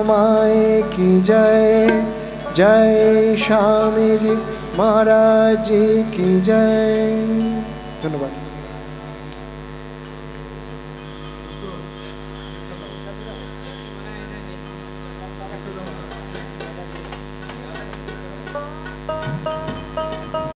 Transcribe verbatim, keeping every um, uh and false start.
माए की जय। जय स्वामी जी महाराज जी की जय। धन्यवाद।